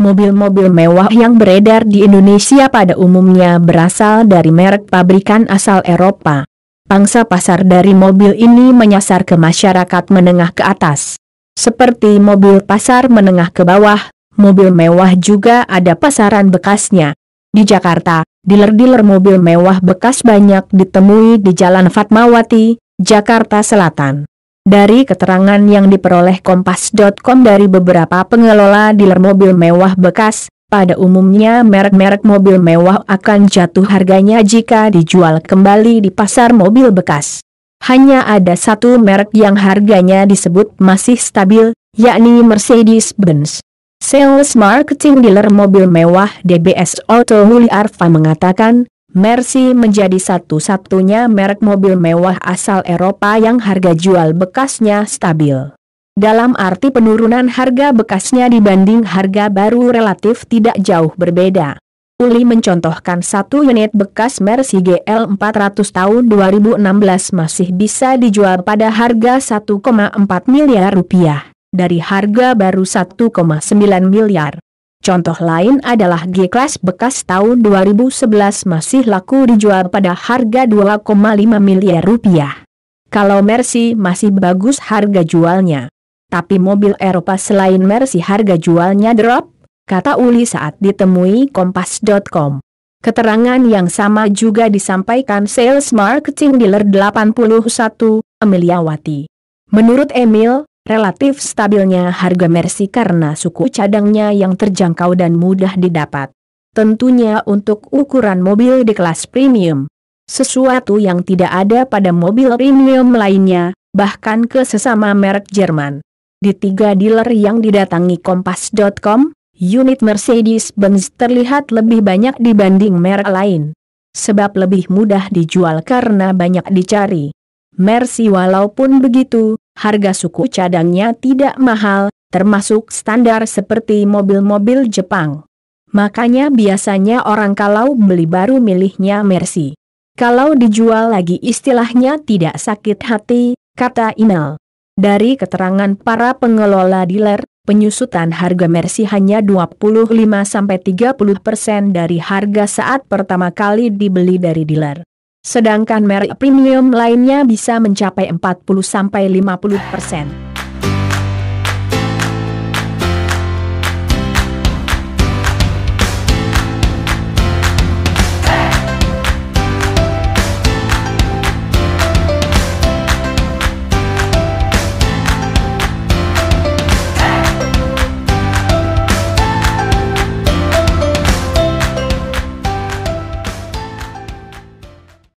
Mobil-mobil mewah yang beredar di Indonesia pada umumnya berasal dari merek pabrikan asal Eropa. Pangsa pasar dari mobil ini menyasar ke masyarakat menengah ke atas. Seperti mobil pasar menengah ke bawah, mobil mewah juga ada pasaran bekasnya. Di Jakarta, dealer-dealer mobil mewah bekas banyak ditemui di Jalan Fatmawati, Jakarta Selatan. Dari keterangan yang diperoleh Kompas.com dari beberapa pengelola dealer mobil mewah bekas, pada umumnya merek-merek mobil mewah akan jatuh harganya jika dijual kembali di pasar mobil bekas. Hanya ada satu merek yang harganya disebut masih stabil, yakni Mercedes-Benz. Sales Marketing Dealer Mobil Mewah DBS Auto Huli Arfa mengatakan, Mercy menjadi satu-satunya merek mobil mewah asal Eropa yang harga jual bekasnya stabil. Dalam arti penurunan harga bekasnya dibanding harga baru relatif tidak jauh berbeda. Uli mencontohkan satu unit bekas Mercy GL 400 tahun 2016 masih bisa dijual pada harga 1,4 miliar rupiah. Dari harga baru 1,9 miliar. Contoh lain adalah G-Class bekas tahun 2011 masih laku dijual pada harga 2,5 miliar rupiah. Kalau Mercy masih bagus harga jualnya. Tapi mobil Eropa selain Mercy harga jualnya drop, kata Uli saat ditemui Kompas.com. Keterangan yang sama juga disampaikan Sales Marketing Dealer 81, Emiliawati. Menurut Emil, relatif stabilnya harga Mercy karena suku cadangnya yang terjangkau dan mudah didapat. Tentunya untuk ukuran mobil di kelas premium. Sesuatu yang tidak ada pada mobil premium lainnya, bahkan ke sesama merek Jerman. Di 3 dealer yang didatangi Kompas.com, unit Mercedes-Benz terlihat lebih banyak dibanding merek lain. Sebab lebih mudah dijual karena banyak dicari. Mercy walaupun begitu, harga suku cadangnya tidak mahal, termasuk standar seperti mobil-mobil Jepang. Makanya biasanya orang kalau beli baru milihnya Mercy. Kalau dijual lagi istilahnya tidak sakit hati, kata Inal. Dari keterangan para pengelola dealer, penyusutan harga Mercy hanya 25-30% dari harga saat pertama kali dibeli dari dealer. Sedangkan merek premium lainnya bisa mencapai 40-50%.